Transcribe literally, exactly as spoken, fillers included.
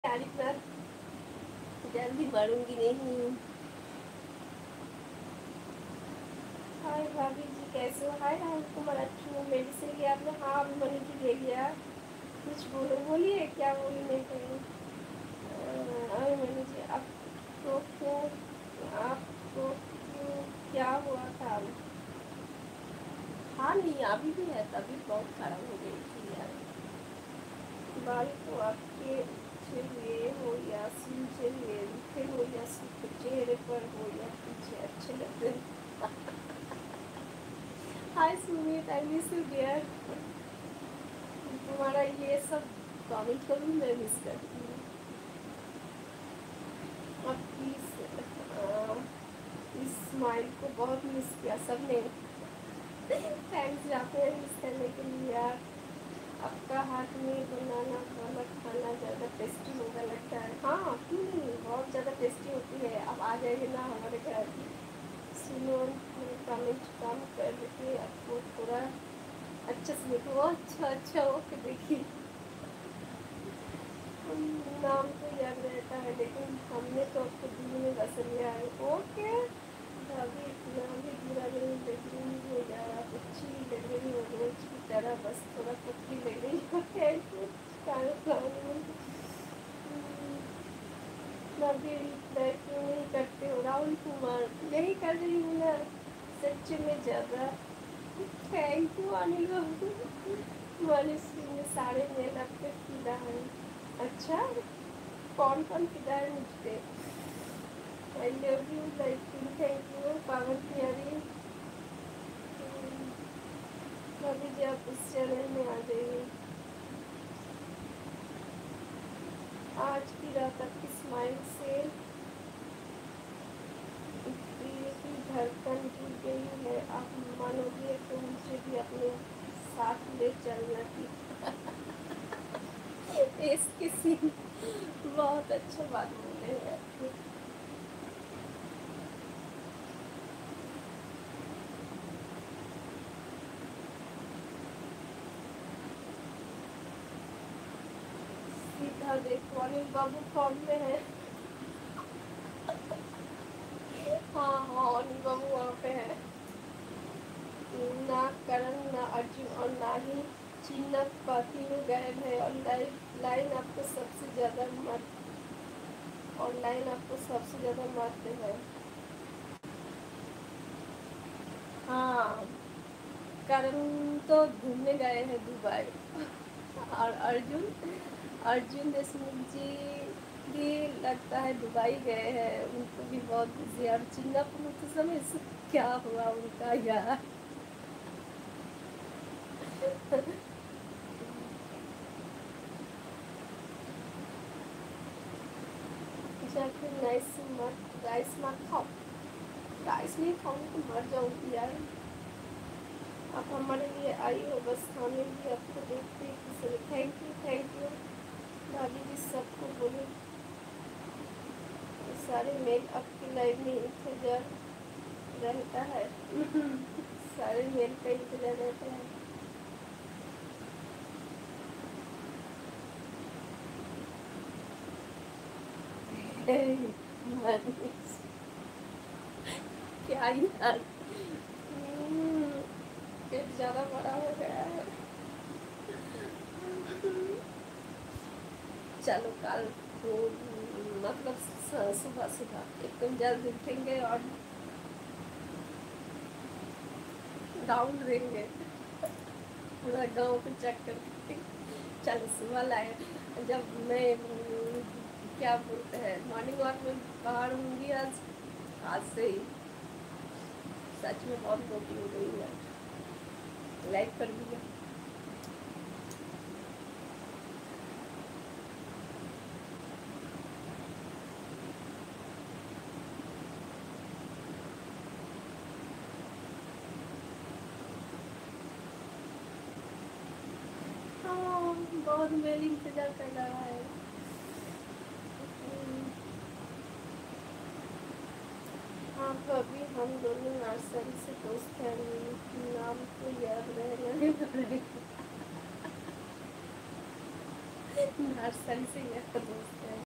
तारीख पर जल्दी बढ़ूंगी नहीं। हाय भाभी जी कैसे हो? हाय राहुल कुमार, अच्छी हूँ। मेडिसिन लिया आपने? हाँ अभी मैंने जी ले लिया। कुछ बोलो, बोलिए क्या बोली नहीं कहीं। अरे मैंने जी आपको क्यों, आपको क्यों, क्या हुआ था? हाँ नहीं अभी भी है, तभी बहुत खराब हो गई थी यार। बाल को आपके अच्छे हुए हो या सूखे हुए, रूखे हो या सूखे, चेहरे पर हो या पीछे अच्छे लगते हैं। हाय Sumit, I miss you dear. तुम्हारा ये सब कमेंट करूँ मैं मिस करती हूँ। अब प्लीज इस स्माइल को बहुत मिस किया सबने। थैंक्स जाते हैं मिस करने के लिए यार। आपका हाथ में बनाना वाला खाना ज़्यादा टेस्टी होगा लगता है। हाँ क्यों नहीं, बहुत ज़्यादा टेस्टी होती है। आप आ जाइए ना हमारे घर। सुनो मेरे कमेंट काम कर के आपको थोड़ा अच्छे से देखो। अच्छा अच्छा ओके देखिए। नाम तो याद रहता है लेकिन हमने तो आपको दिल में बस लिया है। ओके अभी इतना भी बुरा नहीं लग रही हो यार, आप अच्छी लग रही हो रोज की तरह, बस थोड़ा पतली लग रही हो। Thank you. अभी रिप्लाई क्यों नहीं करते हो राहुल कुमार? यही कर रही हूँ ना सच में ज़्यादा। Thank you Anil babu. मनीष ने सारे मेल आपके फिदा है। अच्छा कौन कौन फिदा है मुझ पे? I love you like you, thank you पावन प्यारी। अभी जी आप इस चैनल में आ जाइए। आज की रात आपकी स्माइल से दिल की धड़कन जुड़ गई है। आप मानोगे तो मुझे भी अपने साथ ले चलना थी। इसकी सीन बहुत अच्छा बात बोले हैं। सीधा देखो अनिल बाबू फॉर्म में है। हाँ हाँ अनिल बाबू वहाँ पे है। ना करण ना अर्जुन और ना ही चिन्ह तीनों गायब है। और लाइन लाइन आपको सबसे ज्यादा मत और लाइन आपको सबसे ज्यादा मारते हैं। हाँ करण तो घूमने गए हैं दुबई। और अर्जुन अर्जुन देशमुख जी भी लगता है दुबई गए हैं। उनको भी बहुत बिजी है। और चिन्ना तो समय से क्या हुआ उनका यार। जाके नाइस मत राइस मत खाओ। राइस नहीं खाऊंगी तो मर जाऊंगी यार। आप हमारे लिए आई हो, बस हमें भी आपको देखते ही। थैंक यू थैंक यू भाभी जी सबको बोले सारे मेल आपकी लाइव में इंतजार रहता है। सारे मेल का इंतजार रहता है। क्या यार, पेट ज्यादा बड़ा हो गया है। चलो कल को मतलब सुबह सुबह एकदम जल्द उठेंगे और डाउन रहेंगे। पूरा गांव को चक्कर। चलो सुबह लाए जब मैं क्या बोलते हैं मॉर्निंग वॉक में बाहर होंगी आज। आज से ही सच में बहुत मोटी हो गई है। लाइक कर दिया। हाँ बहुत मेल इंतजार कर रहा है। हाँ तो अभी हम दोनों नर्सरी से दोस्त हैं। नाम तो याद रहना नहीं पड़ेगा। नर्सरी से यह दोस्त है।